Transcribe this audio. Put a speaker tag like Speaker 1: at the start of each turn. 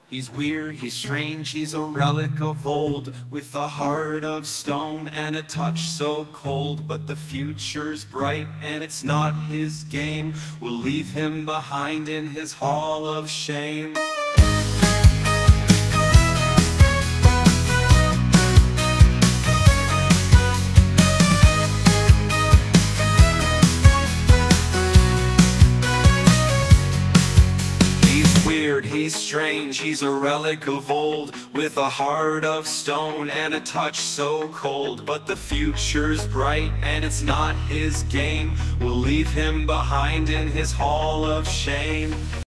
Speaker 1: He's weird, he's strange, he's a relic of old, with a heart of stone and a touch so cold. But the future's bright and it's not his game. We'll leave him behind in his hall of shame. He's strange, he's a relic of old, with a heart of stone and a touch so cold. But the future's bright and it's not his game. We'll leave him behind in his hall of shame.